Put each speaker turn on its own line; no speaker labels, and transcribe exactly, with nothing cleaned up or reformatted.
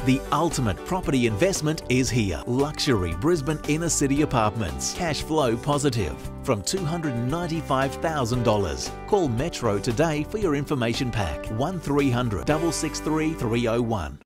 The ultimate property investment is here. Luxury Brisbane inner city apartments. Cash flow positive from two hundred ninety-five thousand dollars. Call Metro today for your information pack. one three hundred, six six three, three oh one.